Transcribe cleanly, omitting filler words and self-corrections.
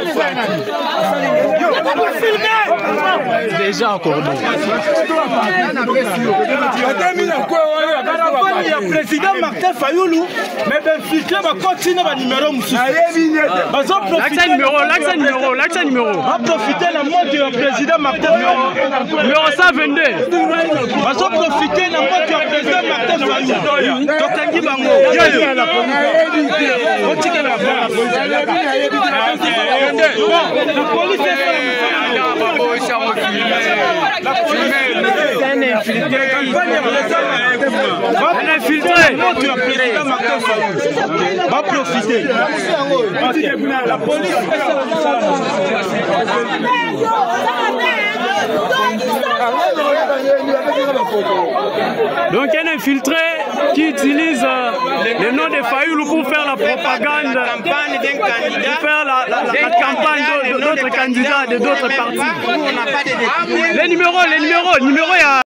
Déjà encore. Il y a le président Martin Fayoulou, mais ben filtré va continuer à numéro monsieur. L'accent numéro. Va profiter la mort du président Martin Fayoulou. Numéro 122. Va profiter la mort du président Martin Fayoulou. Tokangi bango. La police est un infiltré. Va profiter. La police. Donc un infiltré qui utilise le nom de Fayoulou pour faire la propagande, pour faire la campagne d'autres candidats de d'autres partis. Les numéros, il y a